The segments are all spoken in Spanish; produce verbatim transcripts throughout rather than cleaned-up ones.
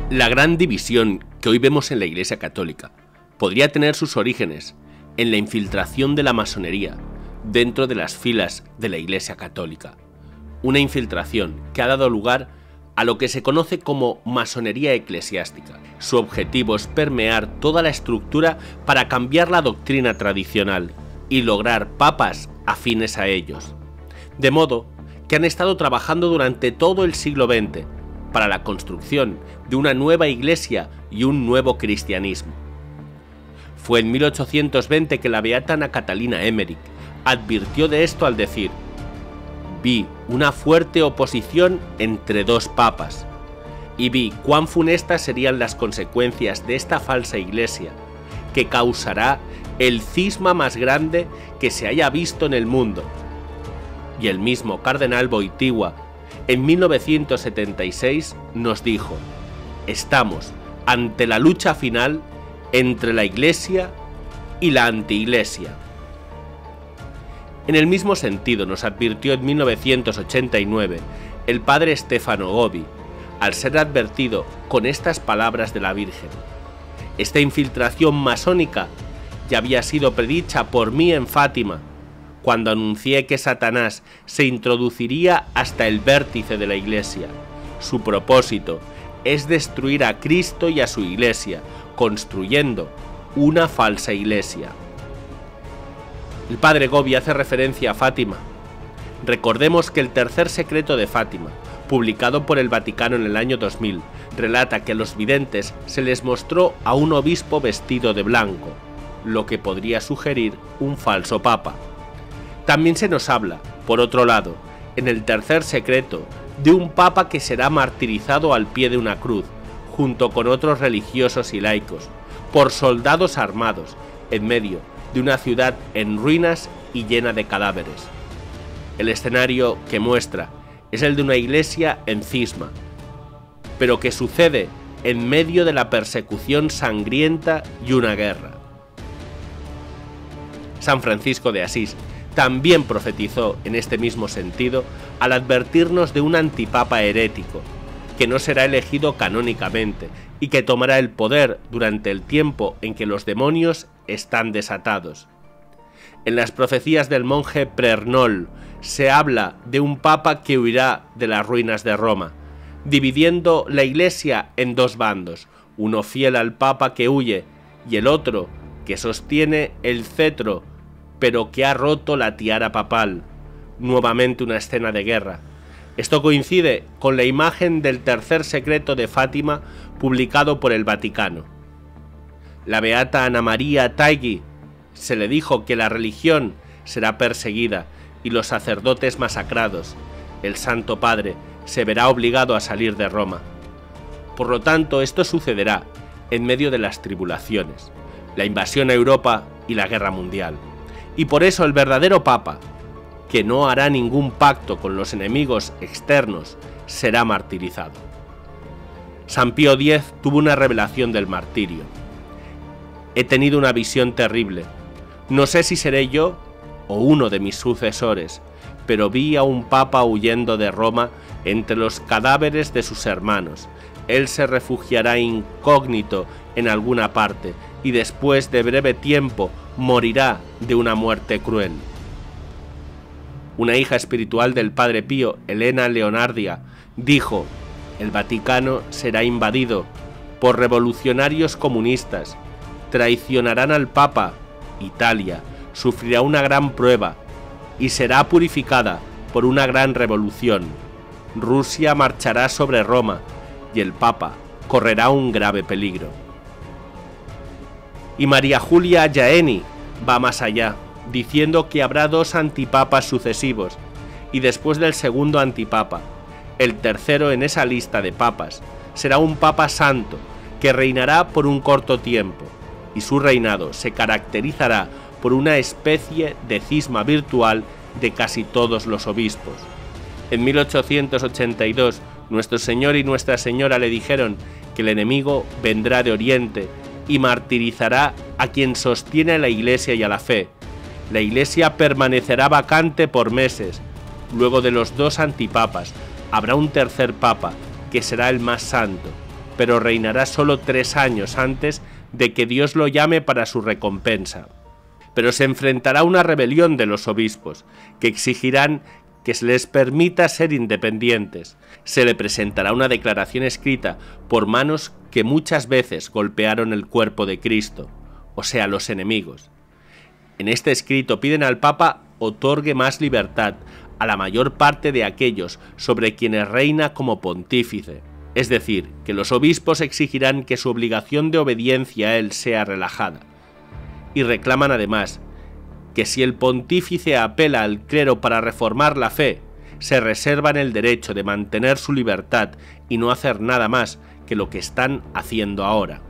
La gran división que hoy vemos en la Iglesia Católica podría tener sus orígenes en la infiltración de la masonería dentro de las filas de la Iglesia Católica. Una infiltración que ha dado lugar a lo que se conoce como masonería eclesiástica. Su objetivo es permear toda la estructura para cambiar la doctrina tradicional y lograr papas afines a ellos. De modo que han estado trabajando durante todo el siglo veinte para la construcción de una nueva iglesia y un nuevo cristianismo. Fue en mil ochocientos veinte que la beata Ana Catalina Emmerich advirtió de esto al decir: vi una fuerte oposición entre dos papas y vi cuán funestas serían las consecuencias de esta falsa iglesia, que causará el cisma más grande que se haya visto en el mundo. Y el mismo cardenal Wojtyła en mil novecientos setenta y seis nos dijo: estamos ante la lucha final entre la Iglesia y la antiiglesia. En el mismo sentido nos advirtió en mil novecientos ochenta y nueve el padre Stefano Gobbi, al ser advertido con estas palabras de la Virgen: esta infiltración masónica ya había sido predicha por mí en Fátima, cuando anuncié que Satanás se introduciría hasta el vértice de la Iglesia. Su propósito es destruir a Cristo y a su Iglesia, construyendo una falsa Iglesia. El padre Gobbi hace referencia a Fátima. Recordemos que el tercer secreto de Fátima, publicado por el Vaticano en el año dos mil, relata que a los videntes se les mostró a un obispo vestido de blanco, lo que podría sugerir un falso papa. También se nos habla, por otro lado, en el tercer secreto, de un papa que será martirizado al pie de una cruz, junto con otros religiosos y laicos, por soldados armados, en medio de una ciudad en ruinas y llena de cadáveres. El escenario que muestra es el de una iglesia en cisma, pero que sucede en medio de la persecución sangrienta y una guerra. San Francisco de Asís también profetizó en este mismo sentido al advertirnos de un antipapa herético, que no será elegido canónicamente y que tomará el poder durante el tiempo en que los demonios están desatados. En las profecías del monje Prernol se habla de un papa que huirá de las ruinas de Roma, dividiendo la iglesia en dos bandos, uno fiel al papa que huye y el otro que sostiene el cetro pero que ha roto la tiara papal. Nuevamente una escena de guerra. Esto coincide con la imagen del tercer secreto de Fátima publicado por el Vaticano. La beata Ana María Taigui se le dijo que la religión será perseguida y los sacerdotes masacrados. El Santo Padre se verá obligado a salir de Roma. Por lo tanto, esto sucederá en medio de las tribulaciones, la invasión a Europa y la guerra mundial. Y por eso el verdadero Papa, que no hará ningún pacto con los enemigos externos, será martirizado. San Pío X tuvo una revelación del martirio. He tenido una visión terrible. No sé si seré yo o uno de mis sucesores, pero vi a un papa huyendo de Roma entre los cadáveres de sus hermanos. Él se refugiará incógnito en alguna parte y después de breve tiempo morirá de una muerte cruel. Una hija espiritual del Padre Pío, Elena Leonardia, dijo: el Vaticano será invadido por revolucionarios comunistas, traicionarán al Papa, Italia sufrirá una gran prueba y será purificada por una gran revolución. Rusia marchará sobre Roma y el Papa correrá un grave peligro. Y María Julia Jaeni va más allá, diciendo que habrá dos antipapas sucesivos, y después del segundo antipapa, el tercero en esa lista de papas, será un papa santo, que reinará por un corto tiempo, y su reinado se caracterizará por una especie de cisma virtual de casi todos los obispos. En mil ochocientos ochenta y dos, nuestro Señor y Nuestra Señora le dijeron que el enemigo vendrá de Oriente y martirizará a quien sostiene a la Iglesia y a la fe. La Iglesia permanecerá vacante por meses. Luego de los dos antipapas, habrá un tercer papa, que será el más santo, pero reinará solo tres años antes de que Dios lo llame para su recompensa. Pero se enfrentará a una rebelión de los obispos, que exigirán que se les permita ser independientes. Se le presentará una declaración escrita por manos que muchas veces golpearon el cuerpo de Cristo, o sea, los enemigos. En este escrito piden al Papa otorgue más libertad a la mayor parte de aquellos sobre quienes reina como pontífice, es decir, que los obispos exigirán que su obligación de obediencia a él sea relajada, y reclaman además que si el pontífice apela al clero para reformar la fe, se reservan el derecho de mantener su libertad y no hacer nada más que lo que están haciendo ahora.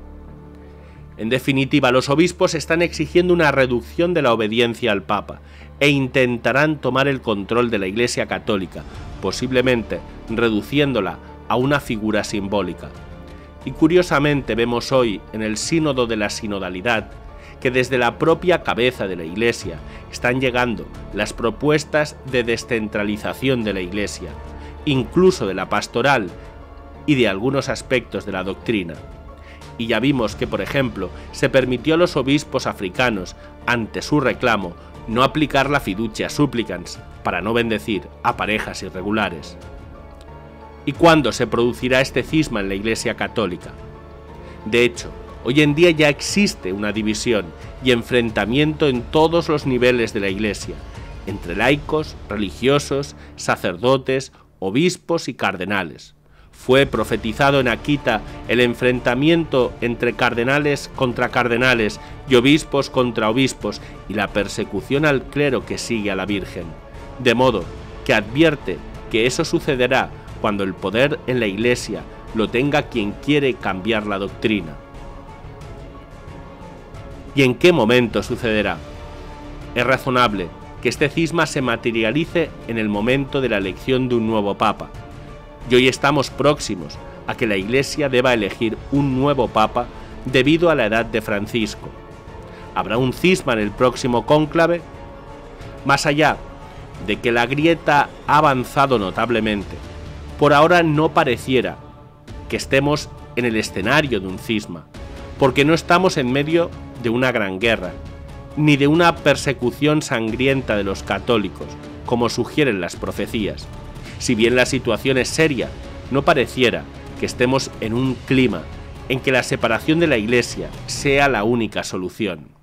En definitiva, los obispos están exigiendo una reducción de la obediencia al Papa e intentarán tomar el control de la Iglesia Católica, posiblemente reduciéndola a una figura simbólica. Y curiosamente vemos hoy en el Sínodo de la Sinodalidad que desde la propia cabeza de la Iglesia están llegando las propuestas de descentralización de la Iglesia, incluso de la pastoral y de algunos aspectos de la doctrina. Y ya vimos que, por ejemplo, se permitió a los obispos africanos, ante su reclamo, no aplicar la fiducia supplicans para no bendecir a parejas irregulares. ¿Y cuándo se producirá este cisma en la Iglesia Católica? De hecho, hoy en día ya existe una división y enfrentamiento en todos los niveles de la Iglesia, entre laicos, religiosos, sacerdotes, obispos y cardenales. Fue profetizado en Akita el enfrentamiento entre cardenales contra cardenales y obispos contra obispos y la persecución al clero que sigue a la Virgen, de modo que advierte que eso sucederá cuando el poder en la Iglesia lo tenga quien quiere cambiar la doctrina. ¿Y en qué momento sucederá? Es razonable que este cisma se materialice en el momento de la elección de un nuevo Papa, y hoy estamos próximos a que la Iglesia deba elegir un nuevo Papa debido a la edad de Francisco. ¿Habrá un cisma en el próximo cónclave? Más allá de que la grieta ha avanzado notablemente, por ahora no pareciera que estemos en el escenario de un cisma, porque no estamos en medio de una gran guerra, ni de una persecución sangrienta de los católicos, como sugieren las profecías. Si bien la situación es seria, no pareciera que estemos en un clima en que la separación de la Iglesia sea la única solución.